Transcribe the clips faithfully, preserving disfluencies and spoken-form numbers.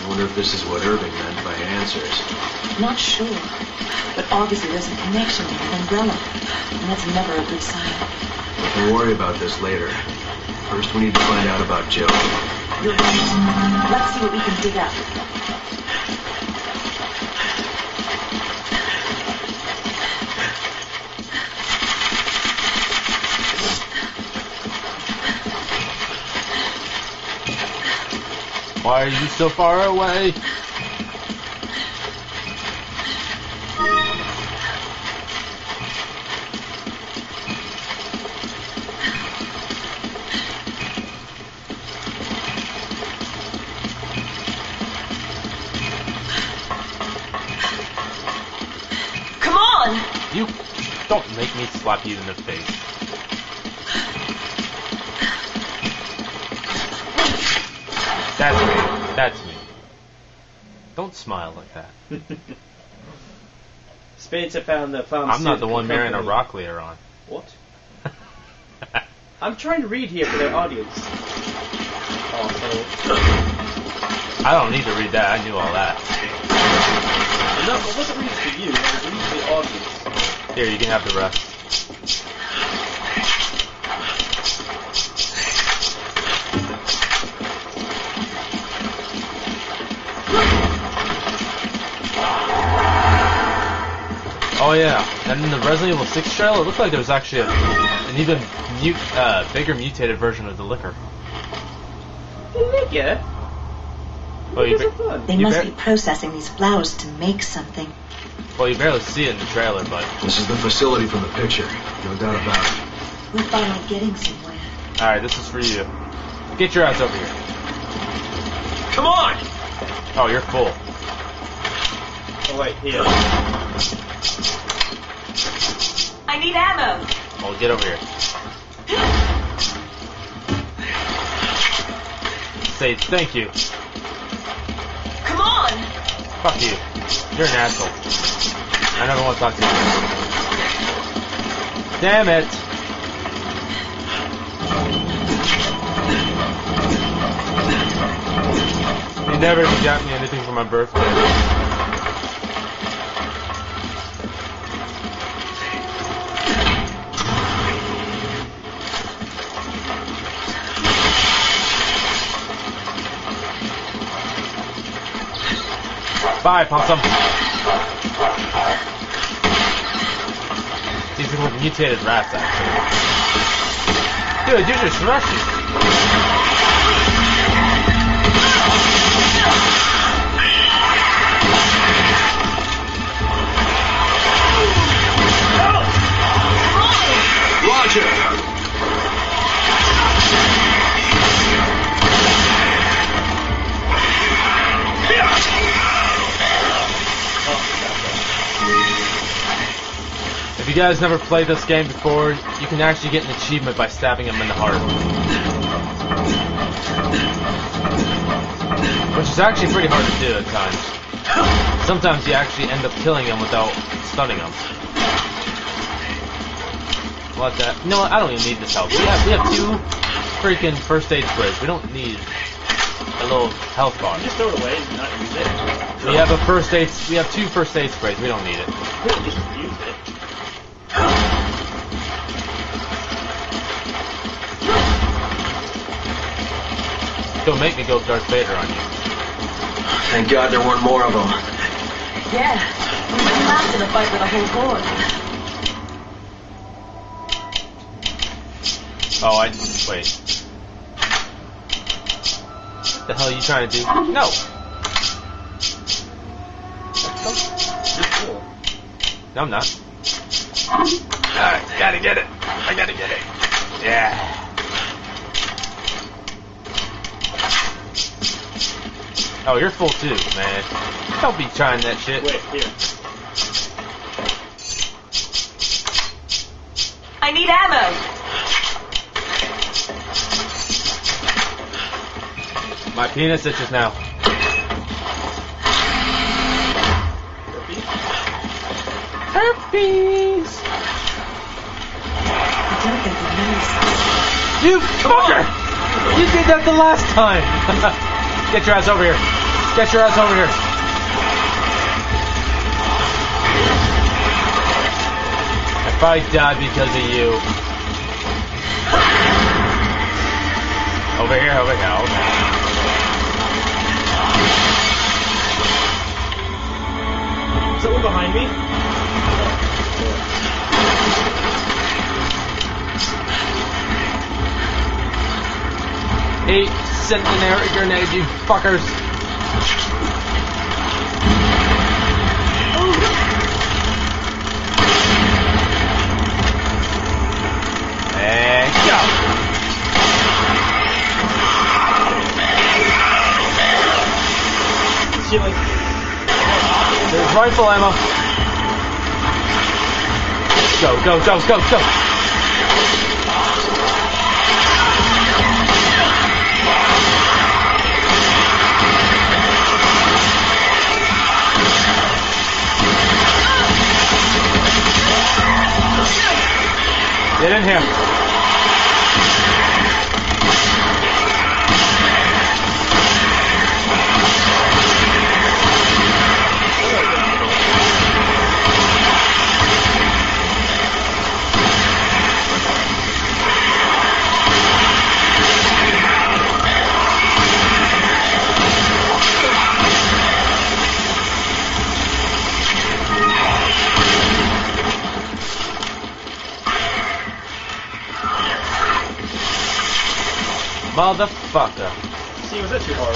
I wonder if this is what Irving meant by answers. Not sure, but obviously there's a connection with an umbrella, and that's never a good sign. We can worry about this later. First, we need to find out about Joe. You're right. Let's see what we can dig up. Why are you so far away? Come on! You don't make me slap you in the face. That's me. That's me. Don't smile like that. Spades have found the pharmaceutical I'm not the one marrying a company. rock later on. What? I'm trying to read here for their audience. Oh, so... I don't need to read that. I knew all that. No, it wasn't reading for you. It was reading for the audience. Here, you can have the rest. Oh yeah, and in the Resident Evil six trailer, it looked like there was actually a, an even mute, uh, bigger mutated version of the liquor. Yeah. Well, you, They you must bar- be processing these flowers to make something. well, you barely see it in the trailer, but... This is the facility from the picture. No doubt about it. We're finally getting somewhere. Alright, this is for you. Get your ass over here. Come on! Oh, you're full. Oh, wait, here. I need ammo! Oh, get over here. Say thank you. Come on! Fuck you. You're an asshole. I never want to talk to you. Damn it! You never even got me anything for my birthday. Bye, Possum. These are with mutated rats, actually. Dude, you're just rushing. Roger! If you guys never played this game before, you can actually get an achievement by stabbing him in the heart. Which is actually pretty hard to do at times. Sometimes you actually end up killing him without stunning him. What the? You know what? I don't even need this help. We have, we have two freaking first aid sprays. We don't need a little health bar. Just throw it away and not use it. We have a first aid. We have two first aid sprays. We don't need it. Really, just use it. Don't make me go Darth Vader on you. Thank God there weren't more of them. Yeah, we went last in a fight with a whole horde. Oh, I wait. What the hell are you trying to do? No. No, I'm not. Alright, gotta get it. I gotta get it. Yeah. Oh, you're full too, man. Don't be trying that shit. Wait, here. I need ammo! My penis itches now. Herpes! I don't think he knows. You fucker! You did that the last time! Get your ass over here. Get your ass over here. If I die because of you. Over here, over here, okay. Is someone behind me? Eight centenary grenades, you fuckers. And go. She like There's rifle ammo. Go, go, go, go, go. Get in here. Motherfucker. see, was that too hard?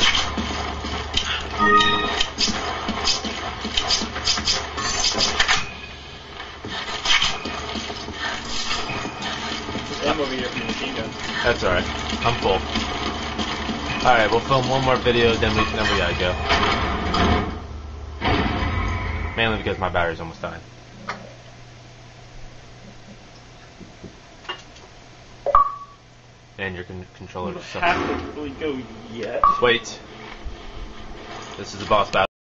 There's ammo over here for the machine gun. That's alright. I'm full. Alright, we'll film one more video, then we, then we gotta go. Mainly because my battery's almost dying. And your con controller You is don't have to really go yet. Wait. This is the boss battle.